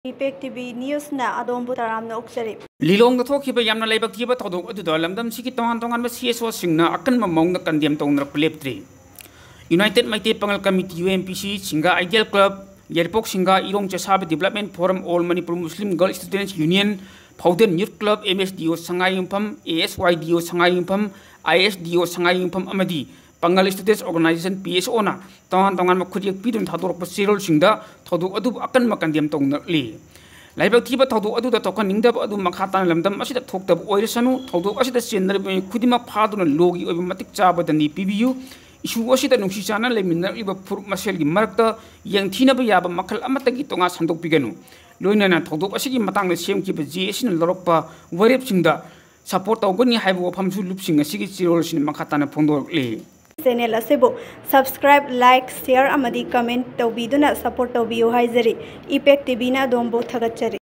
Leptri News na Adonbu Taram no Oxeri. Lilong the talk about Yamna Labor Kiba Thoudok to the Lamdamsigi Tonganba CSO Singna Akanba among the Condemn Tonganba Leptri. United Mighty Pangal Committee UMPC, Singa Ideal Club, Yerpok Singa, Lilong Chesabe Development Forum, All Manipur Muslim Girl Students Union, Powder Youth Club, MSDO Sangayumpam, ASYDO Sangayumpam, ISDO Sangayumpam Amadi, Pangal Students Organization PSO na, Tongan Kudik Pidun Thoudokpu Cyril Singda, Thoudok Akanba Condemn Tonganba. Laibak tiba Thoudok the token in the Adu Makatan Lamdamsigi that talked of Oirisanu, Thoudok as the sender Kudima Pardon and Logi of Matic Jabba than the PBU, issue was it a Nushana Lemna, Pur Marcelli Marta, Young Tina Bayaba Makal Amatagi Tonga Santok Piganu. Loina Thoudok Asigi Matang the same keep a Jason and Loropa, Warip Sinda, support Ogoni Havo Pamsu Lupsing a Sigi Cirrus in Makatana Pondo Lay. Channel asebo subscribe, like, share, amadi comment tawbiduna support tawbiyo haizari. Epek TV na dombo thagachari.